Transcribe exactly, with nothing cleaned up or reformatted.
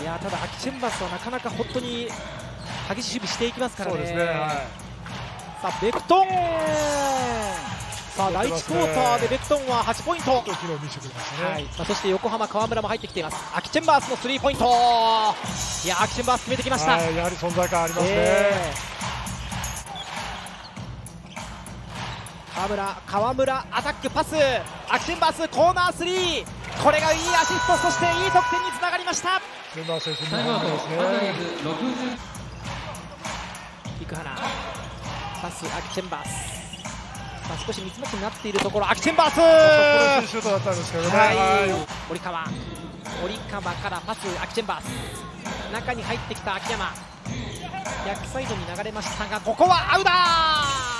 いやただアキチェンバスはなかなか本当に激しい守備していきますからね。 そうですね、はい、 さあベクトン、さあ第いちクォーターでベクトンははちポイント、はい、さあそして横浜川村も入ってきています。アキチェンバースのスリーポイント、いやアキチェンバース決めてきました。 はい、やはり存在感ありますね、 えー、川村川村アタックパス、アキチェンバースコーナースリー、これがいいアシスト、そしていい得点につながりました。 チェンバー選手のですね。 生原パスアキチェンバース、さあ少しミスマッチになっているところ、アキチェンバース、 これシュートだったんですけどね、はい、 森川森川からパスアキチェンバース、中に入ってきた秋山、逆サイドに流れましたがここはアウダー。